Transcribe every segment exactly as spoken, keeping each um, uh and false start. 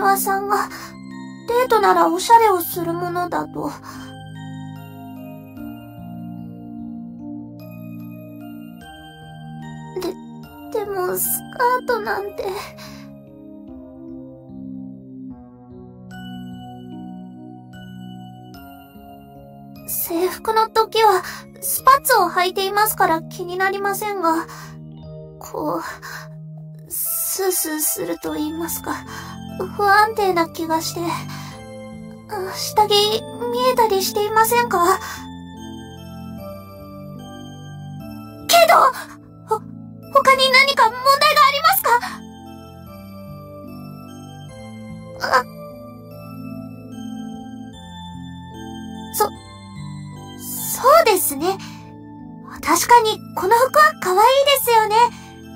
庭さんが、デートならおしゃれをするものだと。で、でもスカートなんて。制服の時はスパッツを履いていますから気になりませんが、こう、スースーすると言いますか、不安定な気がして、下着見えたりしていませんか？けど、ほ、他に何か問題がありますか？あ、そ、そうですね。確かにこの服は可愛いですよね。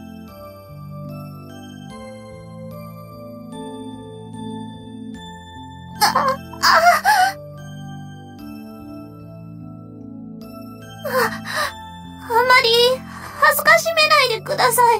あ、あ、あ、あまり恥ずかしめないでください。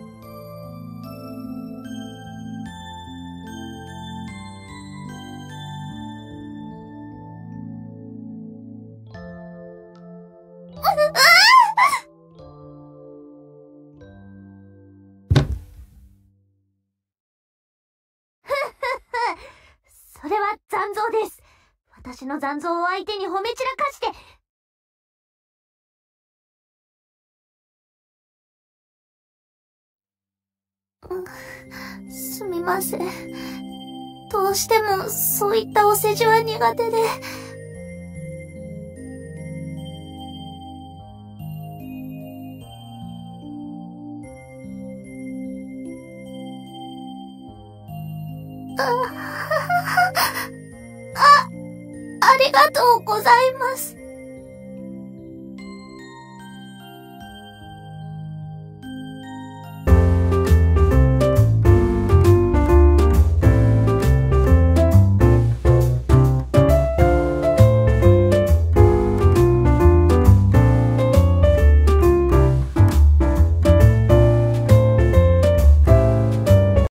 それは残像です。私の残像を相手に褒め散らかして。すみません。どうしてもそういったお世辞は苦手で。あ、あ、ありがとうございます。